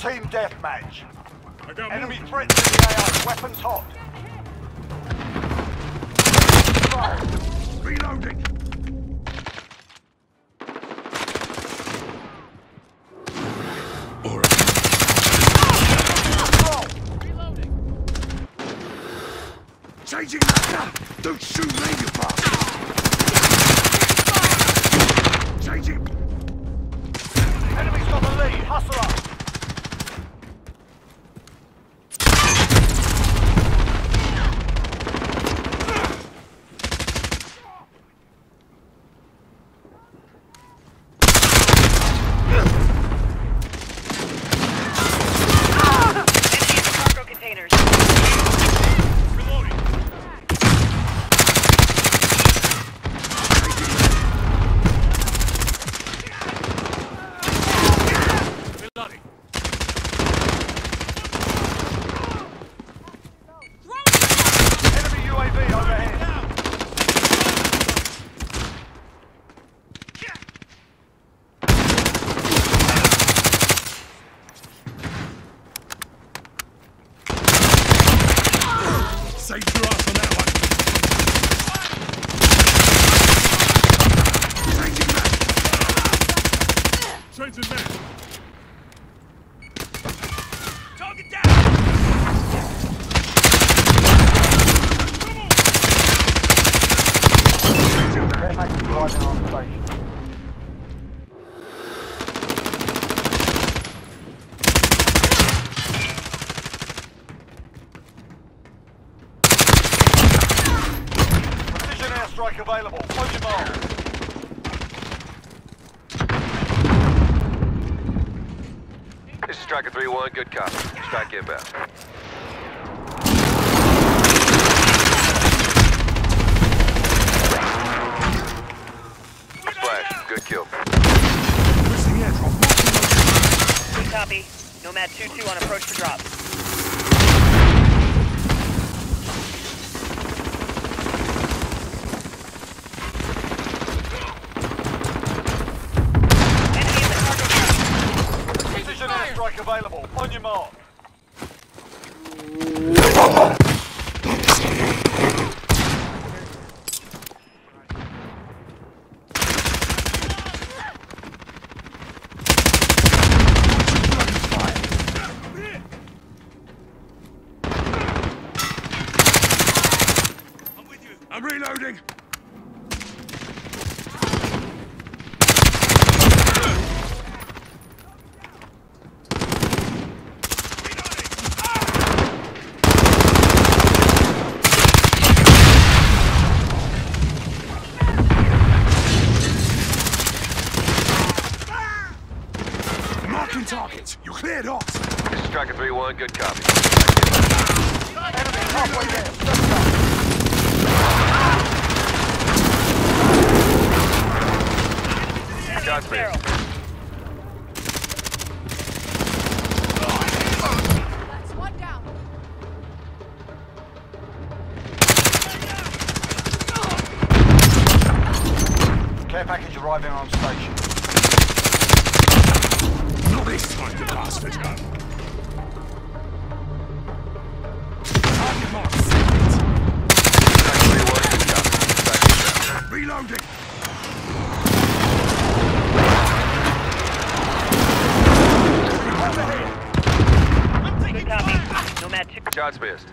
Team deathmatch. Enemy moved. threats in the AO. Weapons hot. Reloading. Changing that! Don't shoot me, you bastard! Changing! Enemy's got the lead. Hustle up. Saved your ass on that one. Changing back. Changing back. Target down. Strike available. On your mark. This is Striker 3-1, good copy. Strike inbound. Splash, good kill. Good copy. Nomad 2-2 on approach to drop. Strike available. On your mark. I'm with you. I'm reloading. Targets, you cleared off. This is Striker 3-1, good copy. Enemy halfway there. Shots missed. One down. Care package arriving on station. Not this time, you bastard! Target mark set. Reloading! Good copy. Nomad 2. Shots missed.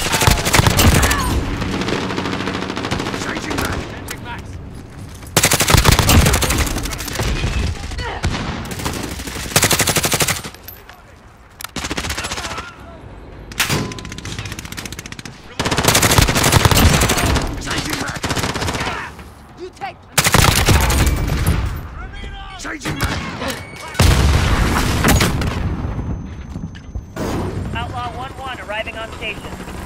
Changing back! Changing back! Outlaw 1-1 arriving on station.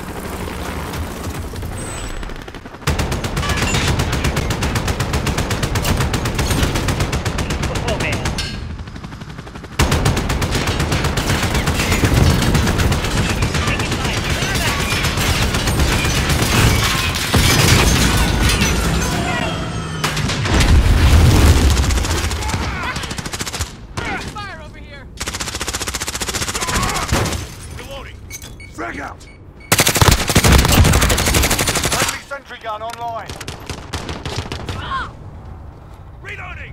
Oh man. gun online. Reloading!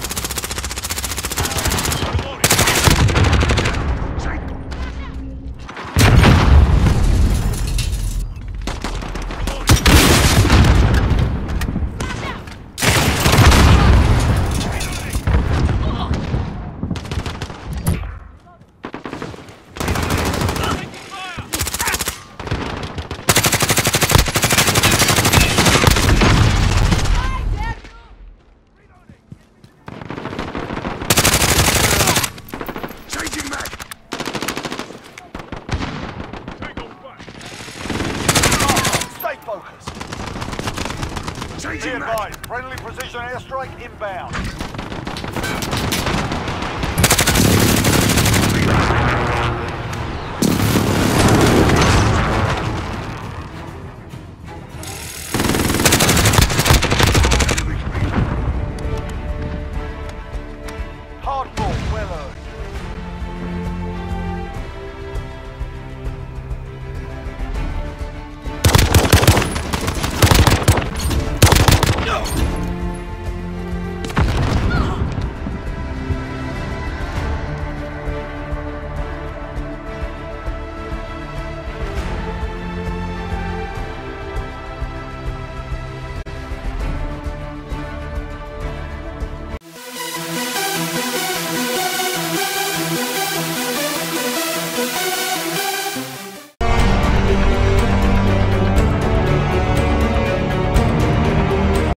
Changing mag! Stay focused. Changing Be mag! advised, friendly precision airstrike inbound.